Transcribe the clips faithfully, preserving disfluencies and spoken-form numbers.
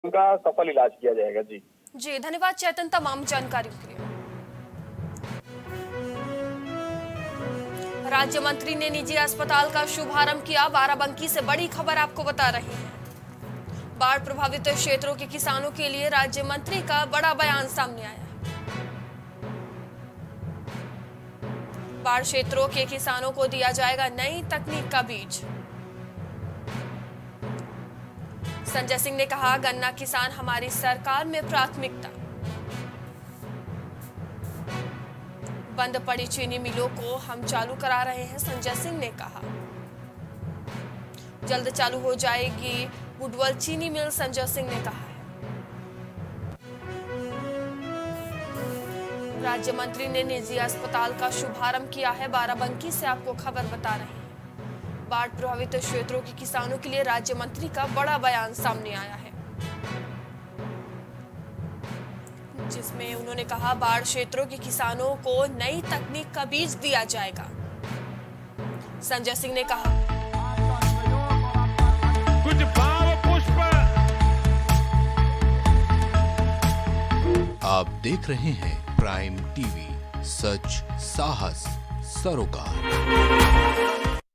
उनका सफल इलाज किया जाएगा। जी जी धन्यवाद चेतन तमाम जानकारी के लिए। राज्य मंत्री ने निजी अस्पताल का शुभारंभ किया। बाराबंकी से बड़ी खबर आपको बता रहे हैं। बाढ़ प्रभावित क्षेत्रों के किसानों के लिए राज्य मंत्री का बड़ा बयान सामने आया। बाढ़ क्षेत्रों के किसानों को दिया जाएगा नई तकनीक का बीज। संजय सिंह ने कहा, गन्ना किसान हमारी सरकार में प्राथमिकता। बंद पड़ी चीनी मिलों को हम चालू करा रहे हैं, संजय सिंह ने कहा। जल्द चालू हो जाएगी बुडवल चीनी मिल, संजय सिंह ने कहा है। राज्य मंत्री ने निजी अस्पताल का शुभारंभ किया है। बाराबंकी से आपको खबर बता रहे हैं। बाढ़ प्रभावित क्षेत्रों के किसानों के लिए राज्य मंत्री का बड़ा बयान सामने आया है, जिसमें उन्होंने कहा बाढ़ क्षेत्रों के किसानों को नई तकनीक का बीज दिया जाएगा। संजय सिंह ने कहा, कुछ भाव पुष्प। आप देख रहे हैं प्राइम टीवी, सच साहस सरोकार।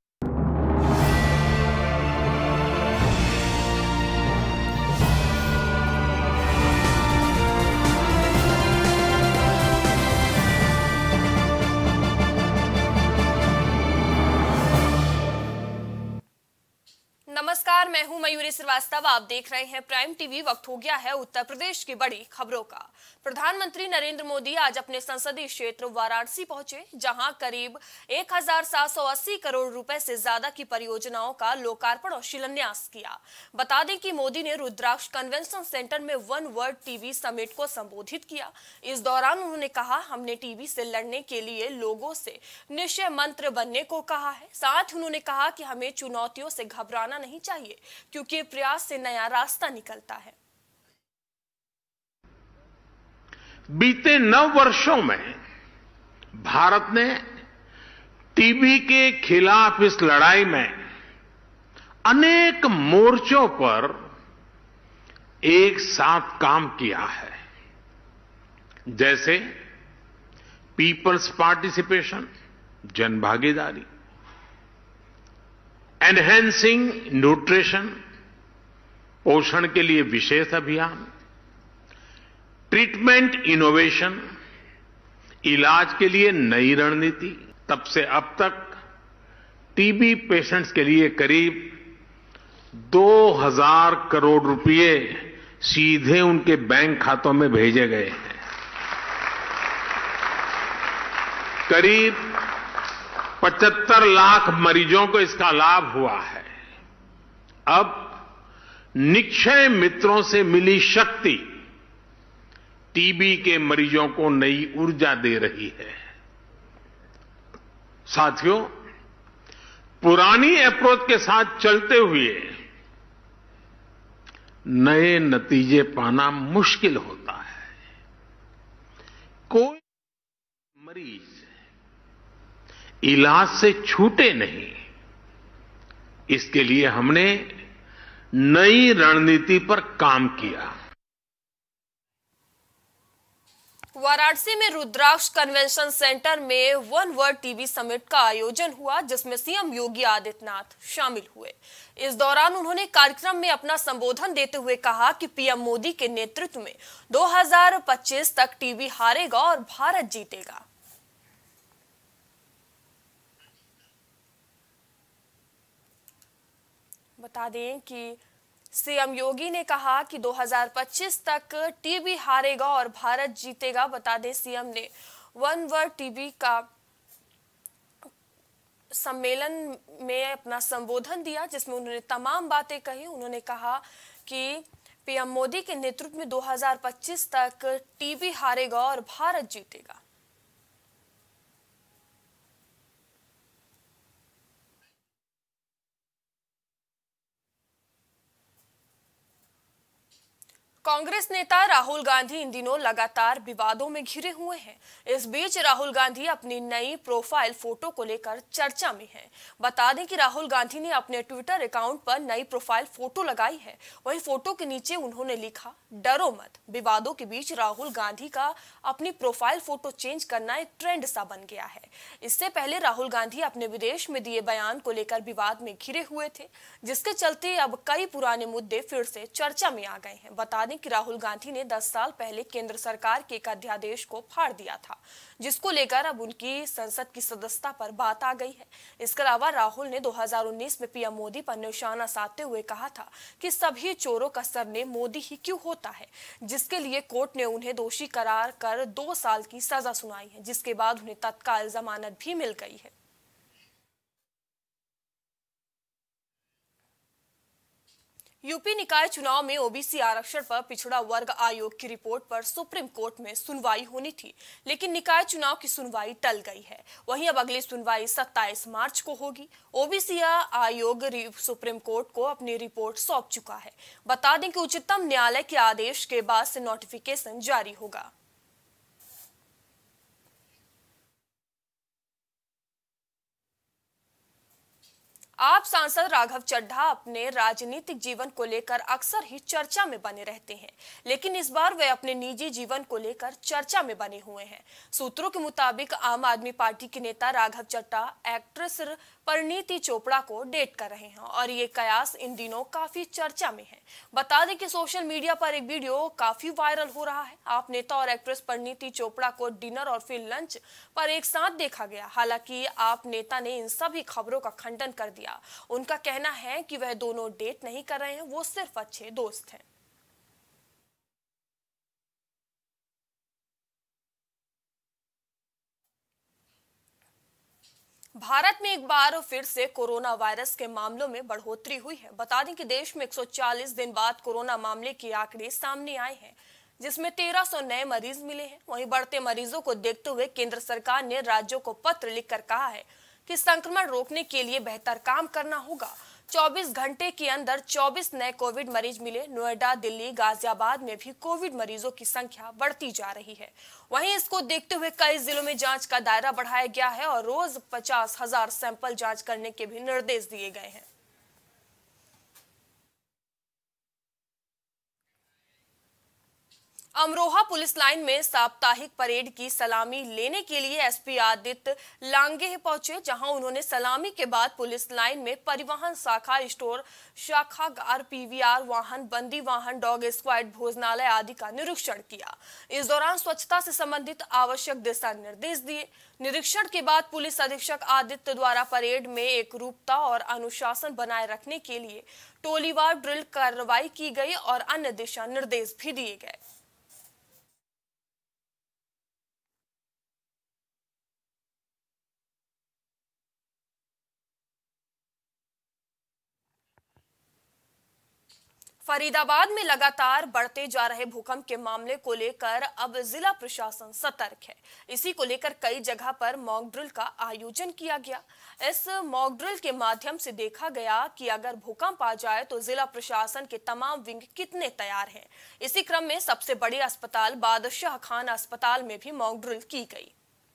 नमस्कार, मैं हूं मयूरी श्रीवास्तव। आप देख रहे हैं प्राइम टीवी। वक्त हो गया है उत्तर प्रदेश की बड़ी खबरों का। प्रधानमंत्री नरेंद्र मोदी आज अपने संसदीय क्षेत्र वाराणसी पहुंचे, जहां करीब एक हज़ार सात सौ अस्सी करोड़ रुपए से ज्यादा की परियोजनाओं का लोकार्पण और शिलान्यास किया। बता दें कि मोदी ने रुद्राक्ष कन्वेंशन सेंटर में वन वर्ल्ड टीबी समिट को संबोधित किया। इस दौरान उन्होंने कहा, हमने टीबी से लड़ने के लिए लोगों से निश्चय मंत्र बनने को कहा है। साथ ही उन्होंने कहा कि हमें चुनौतियों से घबराना नहीं चाहिए, क्योंकि प्रयास से नया रास्ता निकलता है। बीते नौ वर्षों में भारत ने टीबी के खिलाफ इस लड़ाई में अनेक मोर्चों पर एक साथ काम किया है, जैसे पीपल्स पार्टिसिपेशन, जन भागीदारी, एनहेंसिंग न्यूट्रिशन, पोषण के लिए विशेष अभियान, ट्रीटमेंट इनोवेशन, इलाज के लिए नई रणनीति। तब से अब तक टीबी पेशेंट्स के लिए करीब दो हज़ार करोड़ रुपए सीधे उनके बैंक खातों में भेजे गए हैं। करीब पचहत्तर लाख मरीजों को इसका लाभ हुआ है। अब निक्षय मित्रों से मिली शक्ति टीबी के मरीजों को नई ऊर्जा दे रही है। साथियों, पुरानी अप्रोच के साथ चलते हुए नए नतीजे पाना मुश्किल होता है। कोई मरीज इलाज से छूटे नहीं, इसके लिए हमने नई रणनीति पर काम किया। वाराणसी में रुद्राक्ष कन्वेंशन सेंटर में वन वर्ल्ड टीबी समिट का आयोजन हुआ, जिसमें सीएम योगी आदित्यनाथ शामिल हुए। इस दौरान उन्होंने कार्यक्रम में अपना संबोधन देते हुए कहा कि पीएम मोदी के नेतृत्व में दो हज़ार पच्चीस तक टीबी हारेगा और भारत जीतेगा। बता दें कि सीएम योगी ने कहा कि दो हज़ार पच्चीस तक टीबी हारेगा और भारत जीतेगा। बता दें, सीएम ने वन वर्ल्ड टीबी का सम्मेलन में अपना संबोधन दिया, जिसमें उन्होंने तमाम बातें कही। उन्होंने कहा कि पीएम मोदी के नेतृत्व में दो हज़ार पच्चीस तक टीबी हारेगा और भारत जीतेगा। कांग्रेस नेता राहुल गांधी इन दिनों लगातार विवादों में घिरे हुए हैं। इस बीच राहुल गांधी अपनी नई प्रोफाइल फोटो को लेकर चर्चा में हैं। बता दें कि राहुल गांधी ने अपने ट्विटर अकाउंट पर नई प्रोफाइल फोटो लगाई है। वहीं फोटो के नीचे उन्होंने लिखा, डरो मत। विवादों के बीच राहुल गांधी का अपनी प्रोफाइल फोटो चेंज करना एक ट्रेंड सा बन गया है। इससे पहले राहुल गांधी अपने विदेश में दिए बयान को लेकर विवाद में घिरे हुए थे, जिसके चलते अब कई पुराने मुद्दे फिर से चर्चा में आ गए हैं। बता दें कि राहुल गांधी ने दस साल पहले केंद्र सरकार के एक अध्यादेश को फाड़ दिया था, जिसको लेकर अब उनकी संसद की सदस्यता पर बात आ गई है। इसके अलावा राहुल ने दो हज़ार उन्नीस में पीएम मोदी पर निशाना साधते हुए कहा था कि सभी चोरों का सरनेम मोदी ही क्यों होता है, जिसके लिए कोर्ट ने उन्हें दोषी करार कर दो साल की सजा सुनाई है, जिसके बाद उन्हें तत्काल जमानत भी मिल गई है। यूपी निकाय चुनाव में ओबीसी आरक्षण पर पिछड़ा वर्ग आयोग की रिपोर्ट पर सुप्रीम कोर्ट में सुनवाई होनी थी, लेकिन निकाय चुनाव की सुनवाई टल गई है। वहीं अब अगली सुनवाई सत्ताईस मार्च को होगी। ओबीसी आयोग सुप्रीम कोर्ट को अपनी रिपोर्ट सौंप चुका है। बता दें कि उच्चतम न्यायालय के आदेश के बाद से नोटिफिकेशन जारी होगा। आप सांसद राघव चड्ढा अपने राजनीतिक जीवन को लेकर अक्सर ही चर्चा में बने रहते हैं, लेकिन इस बार वे अपने निजी जीवन को लेकर चर्चा में बने हुए हैं। सूत्रों के मुताबिक आम आदमी पार्टी के नेता राघव चड्ढा एक्ट्रेस परिणीति चोपड़ा को डेट कर रहे हैं और ये कयास इन दिनों काफी चर्चा में है। बता दें कि सोशल मीडिया पर एक वीडियो काफी वायरल हो रहा है। आप नेता और एक्ट्रेस परिणीति चोपड़ा को डिनर और फिर लंच पर एक साथ देखा गया। हालांकि आप नेता ने इन सभी खबरों का खंडन कर दिया। उनका कहना है कि वह दोनों डेट नहीं कर रहे हैं, वो सिर्फ अच्छे दोस्त हैं। भारत में एक बार फिर से कोरोना वायरस के मामलों में बढ़ोतरी हुई है। बता दें कि देश में एक सौ चालीस दिन बाद कोरोना मामले के आंकड़े सामने आए हैं, जिसमें तेरह सौ नए मरीज मिले हैं। वहीं बढ़ते मरीजों को देखते हुए केंद्र सरकार ने राज्यों को पत्र लिखकर कहा है कि संक्रमण रोकने के लिए बेहतर काम करना होगा। चौबीस घंटे के अंदर चौबीस नए कोविड मरीज मिले। नोएडा, दिल्ली, गाजियाबाद में भी कोविड मरीजों की संख्या बढ़ती जा रही है। वहीं इसको देखते हुए कई जिलों में जांच का दायरा बढ़ाया गया है और रोज पचास हजार सैंपल जांच करने के भी निर्देश दिए गए हैं। अमरोहा पुलिस लाइन में साप्ताहिक परेड की सलामी लेने के लिए एसपी आदित्य लांगे पहुंचे, जहां उन्होंने सलामी के बाद पुलिस लाइन में परिवहन शाखा, स्टोर, शाखागार, पीवीआर वाहन, बंदी वाहन, डॉग स्क्वाड, भोजनालय आदि का निरीक्षण किया। इस दौरान स्वच्छता से संबंधित आवश्यक दिशा निर्देश दिए। निरीक्षण के बाद पुलिस अधीक्षक आदित्य द्वारा परेड में एक रूपता और अनुशासन बनाए रखने के लिए टोलीवार ड्रिल कार्रवाई की गई और अन्य दिशा निर्देश भी दिए गए। फरीदाबाद में लगातार बढ़ते जा रहे भूकंप के मामले को लेकर अब जिला प्रशासन सतर्क है। इसी को लेकर कई जगह पर मॉक ड्रिल का आयोजन किया गया। इस मॉक ड्रिल के माध्यम से देखा गया कि अगर भूकंप आ जाए तो जिला प्रशासन के तमाम विंग कितने तैयार हैं। इसी क्रम में सबसे बड़े अस्पताल बादशाह खान अस्पताल में भी मॉक ड्रिल की गई।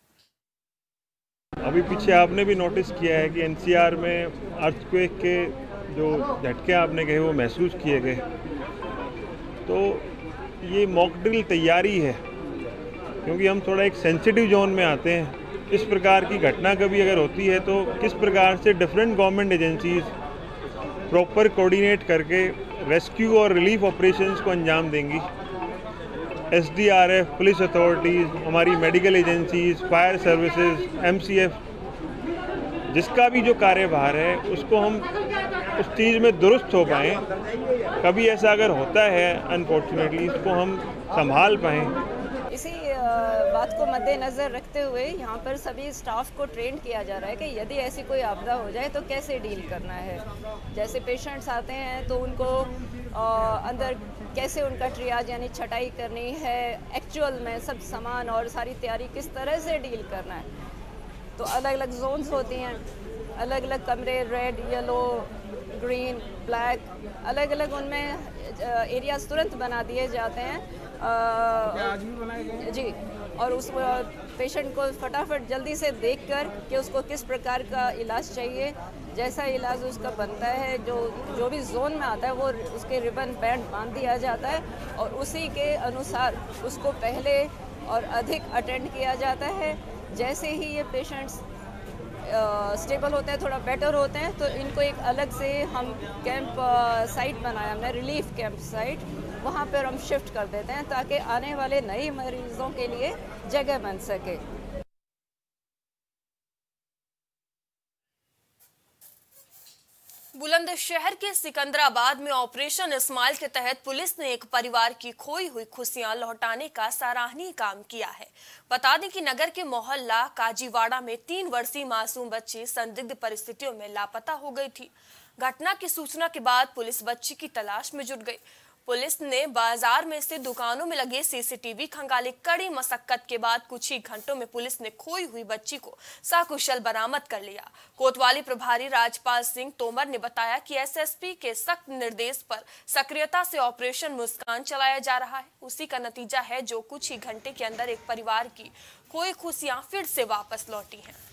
अभी पीछे आपने भी नोटिस किया है कि एनसीआर में अर्थक्वेक के जो झटके आपने कहे वो महसूस किए गए। तो ये मॉक ड्रिल तैयारी है, क्योंकि हम थोड़ा एक सेंसिटिव जोन में आते हैं। इस प्रकार की घटना कभी अगर होती है तो किस प्रकार से different government agencies proper coordinate करके रेस्क्यू और रिलीफ ऑपरेशंस को अंजाम देंगी। एसडीआरएफ, पुलिस अथॉरिटीज़, हमारी medical agencies, fire services, MCF, जिसका भी जो कार्यभार है उसको हम उस चीज़ में दुरुस्त हो पाएँ। कभी ऐसा अगर होता है अनफॉर्चुनेटली, इसको हम संभाल पाएँ। इसी बात को मद्देनज़र रखते हुए यहाँ पर सभी स्टाफ को ट्रेन किया जा रहा है कि यदि ऐसी कोई आपदा हो जाए तो कैसे डील करना है। जैसे पेशेंट्स आते हैं तो उनको आ, अंदर कैसे उनका ट्रियाज यानी छटाई करनी है, एक्चुअल में सब सामान और सारी तैयारी किस तरह से डील करना है। तो अलग अलग जोन्स होती हैं, अलग अलग कमरे, रेड, येलो, ग्रीन, ब्लैक, अलग अलग उनमें एरियाज तुरंत बना दिए जाते हैं। आज भी बनाए गए जी, और उस पेशेंट को फटाफट जल्दी से देखकर कि उसको किस प्रकार का इलाज चाहिए, जैसा इलाज उसका बनता है, जो जो भी जोन में आता है वो उसके रिबन बैंड बांध दिया जाता है और उसी के अनुसार उसको पहले और अधिक अटेंड किया जाता है। जैसे ही ये पेशेंट्स स्टेबल होते हैं, थोड़ा बेटर होते हैं, तो इनको एक अलग से हम कैंप साइट बनाया हमने, रिलीफ कैंप साइट, वहाँ पर हम शिफ्ट कर देते हैं ताकि आने वाले नए मरीजों के लिए जगह बन सके। बुलंदशहर के सिकंदराबाद में ऑपरेशन इस्माइल के तहत पुलिस ने एक परिवार की खोई हुई खुशियां लौटाने का सराहनीय काम किया है। बता दें कि नगर के मोहल्ला काजीवाड़ा में तीन वर्षीय मासूम बच्ची संदिग्ध परिस्थितियों में लापता हो गई थी। घटना की सूचना के बाद पुलिस बच्ची की तलाश में जुट गई। पुलिस ने बाजार में से दुकानों में लगे सीसीटीवी खंगाले। कड़ी मशक्कत के बाद कुछ ही घंटों में पुलिस ने खोई हुई बच्ची को सकुशल बरामद कर लिया। कोतवाली प्रभारी राजपाल सिंह तोमर ने बताया कि एसएसपी के सख्त निर्देश पर सक्रियता से ऑपरेशन मुस्कान चलाया जा रहा है। उसी का नतीजा है जो कुछ ही घंटे के अंदर एक परिवार की खोई खुशियां फिर से वापस लौटी हैं।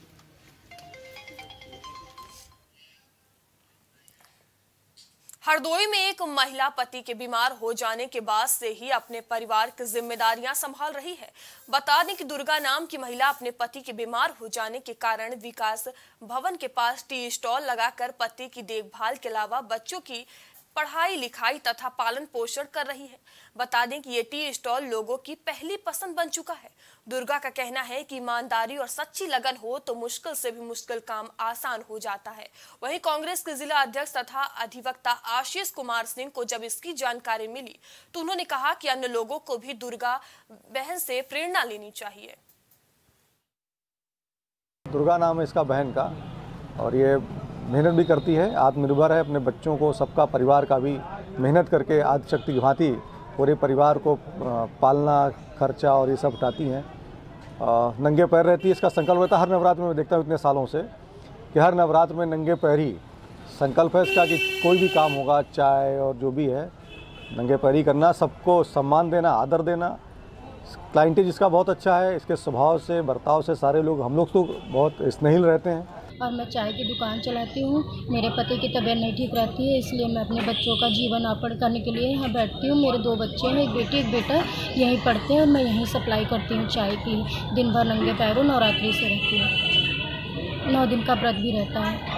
हरदोई में एक महिला पति के बीमार हो जाने के बाद से ही अपने परिवार की जिम्मेदारियां संभाल रही है। बता दें कि दुर्गा नाम की महिला अपने पति के बीमार हो जाने के कारण विकास भवन के पास टी स्टॉल लगाकर पति की देखभाल के अलावा बच्चों की पढ़ाई लिखाई तथा पालन पोषण कर रही है। बता दें कि ये टी स्टॉल लोगों की पहली पसंद बन चुका है। दुर्गा का कहना है कि ईमानदारी और सच्ची लगन हो तो मुश्किल से भी मुश्किल काम आसान हो जाता है। वहीं कांग्रेस के जिला अध्यक्ष तथा अधिवक्ता आशीष कुमार सिंह को जब इसकी जानकारी मिली तो उन्होंने कहा कि अन्य लोगों को भी दुर्गा बहन से प्रेरणा लेनी चाहिए। दुर्गा नाम है इसका बहन का, और ये मेहनत भी करती है, आत्मनिर्भर है, अपने बच्चों को, सबका परिवार का भी मेहनत करके आदिशक्ति की भांति पूरे परिवार को पालना, खर्चा और ये सब उठाती हैं। नंगे पैर रहती है, इसका संकल्प रहता है हर नवरात्र में। मैं देखता हूँ इतने सालों से कि हर नवरात्र में नंगे पैर ही संकल्प है इसका कि कोई भी काम होगा, चाय और जो भी है नंगे पैर ही करना, सबको सम्मान देना, आदर देना। क्लाइंटेज इसका बहुत अच्छा है, इसके स्वभाव से, बर्ताव से सारे लोग, हम लोग तो बहुत स्नेहिल रहते हैं। और मैं चाय की दुकान चलाती हूँ। मेरे पति की तबीयत नहीं ठीक रहती है, इसलिए मैं अपने बच्चों का जीवन यापन करने के लिए यहाँ बैठती हूँ। मेरे दो बच्चे हैं, एक बेटी एक बेटा, यहीं पढ़ते हैं और मैं यहीं सप्लाई करती हूँ चाय की। दिन भर नंगे पैरों नवरात्रि से रहती हूँ, नौ दिन का व्रत भी रहता है।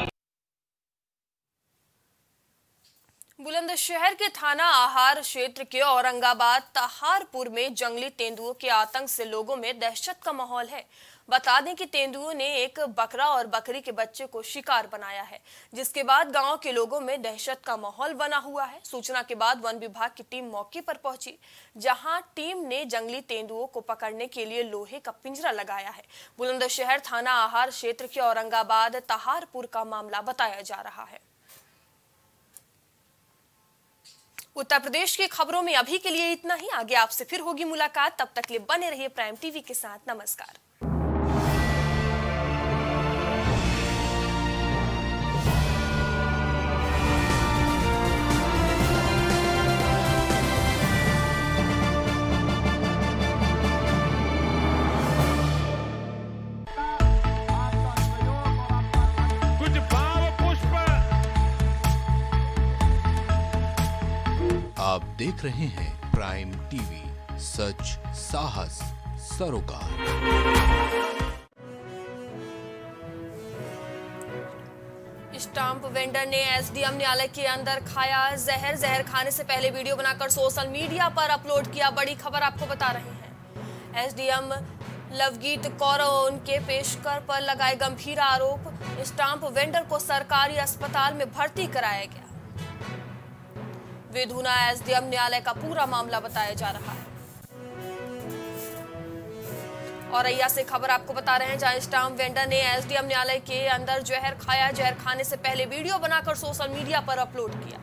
बुलंदशहर के थाना आहार क्षेत्र के औरंगाबाद तहारपुर में जंगली तेंदुओं के आतंक से लोगों में दहशत का माहौल है। बता दें कि तेंदुओं ने एक बकरा और बकरी के बच्चे को शिकार बनाया है, जिसके बाद गांव के लोगों में दहशत का माहौल बना हुआ है। सूचना के बाद वन विभाग की टीम मौके पर पहुंची, जहां टीम ने जंगली तेंदुओं को पकड़ने के लिए लोहे का पिंजरा लगाया है। बुलंदशहर थाना आहार क्षेत्र के औरंगाबाद तहारपुर का मामला बताया जा रहा है। उत्तर प्रदेश की खबरों में अभी के लिए इतना ही। आगे आपसे फिर होगी मुलाकात, तब तक के लिए बने रहिए प्राइम टीवी के साथ। नमस्कार। आप देख रहे हैं प्राइम टीवी, सच साहस सरोकार। स्टाम्प वेंडर ने एसडीएम न्यायालय के अंदर खाया जहर। जहर खाने से पहले वीडियो बनाकर सोशल मीडिया पर अपलोड किया। बड़ी खबर आपको बता रहे हैं। एसडीएम लवगीत कौर और उनके पेशकर पर लगाए गंभीर आरोप। स्टाम्प वेंडर को सरकारी अस्पताल में भर्ती कराया गया। विधुना एसडीएम न्यायालय का पूरा मामला बताया जा रहा है। औरैया से खबर आपको बता रहे हैं, जहां स्टाम्प वेंडर ने एसडीएम न्यायालय के अंदर जहर खाया। जहर खाने से पहले वीडियो बनाकर सोशल मीडिया पर अपलोड किया।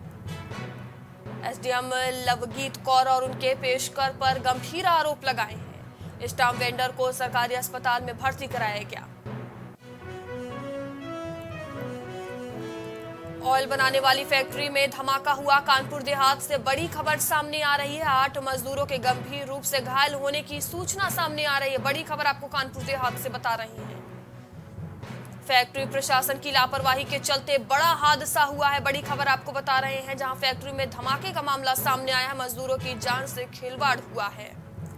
एसडीएम लवगीत कौर और उनके पेशकर पर गंभीर आरोप लगाए हैं। स्टाम्प वेंडर को सरकारी अस्पताल में भर्ती कराया गया। ऑयल बनाने वाली फैक्ट्री में धमाका हुआ। कानपुर देहात से बड़ी खबर सामने आ रही है। आठ मजदूरों के गंभीर रूप से घायल होने की सूचना सामने आ रही है। बड़ी खबर आपको कानपुर देहात से बता रही है। फैक्ट्री प्रशासन की लापरवाही के चलते बड़ा हादसा हुआ है। बड़ी खबर आपको बता रहे हैं, जहां फैक्ट्री में धमाके का मामला सामने आया है। मजदूरों की जान से खिलवाड़ हुआ है।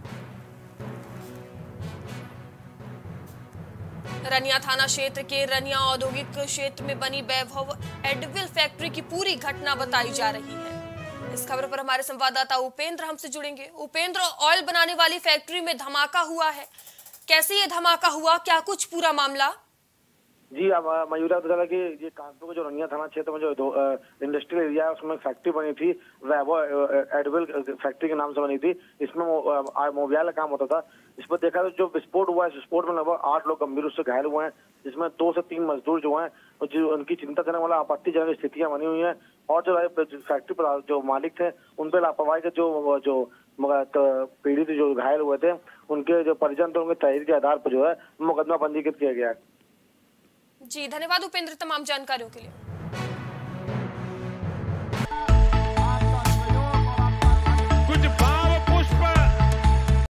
रनिया थाना क्षेत्र के रनिया औद्योगिक क्षेत्र में बनी वैभव एडविल फैक्ट्री की पूरी घटना बताई जा रही है। इस खबर पर हमारे संवाददाता उपेंद्र हमसे जुड़ेंगे। उपेंद्र, ऑयल बनाने वाली फैक्ट्री में धमाका हुआ है, कैसे ये धमाका हुआ, क्या कुछ पूरा मामला? जी, अब मयूरा बता कि ये कानपुर के जो रनिया थाना क्षेत्र में जो इंडस्ट्रियल एरिया है उसमें फैक्ट्री बनी थी, वैभव एडविल फैक्ट्री के नाम से बनी थी। इसमें मोबियाल का काम होता था। इस पर देखा तो जो विस्फोट हुआ है, इस विस्फोट में लगभग आठ लोग गंभीर रूप से घायल हुए हैं, जिसमें दो से तीन मजदूर जो हैं जो उनकी चिंताजनक वाला आपत्तिजनक स्थितियां बनी हुई हैं। और जो फैक्ट्री पर जो मालिक थे उन पर लापरवाही के जो जो पीड़ित जो घायल हुए थे उनके जो परिजन थे, उनके तहरीर के आधार पर जो है मुकदमा पंजीकृत किया गया है। जी धन्यवाद उपेंद्र तमाम जानकारियों के लिए।